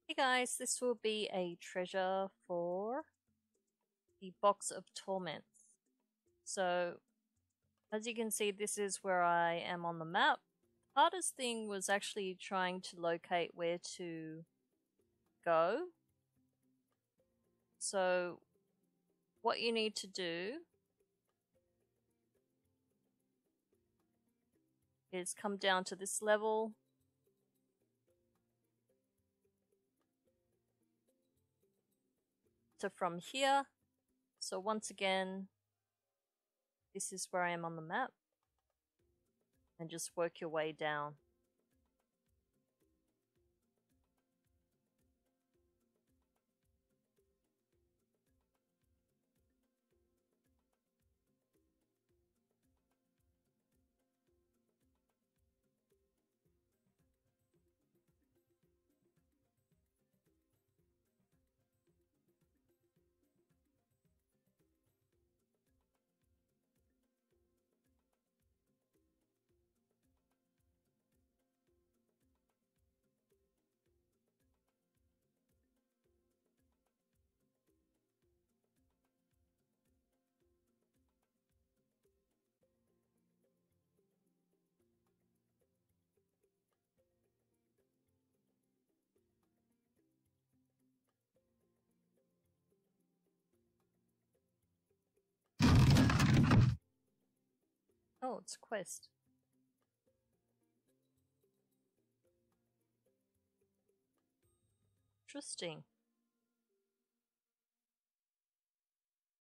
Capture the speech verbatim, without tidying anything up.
Hey guys, this will be a treasure for the Box of Torments. So, as you can see, this is where I am on the map. The hardest thing was actually trying to locate where to go. So, what you need to do is come down to this level. To from here. So once again, this is where I am on the map. And just work your way down. Oh, it's a quest. Interesting.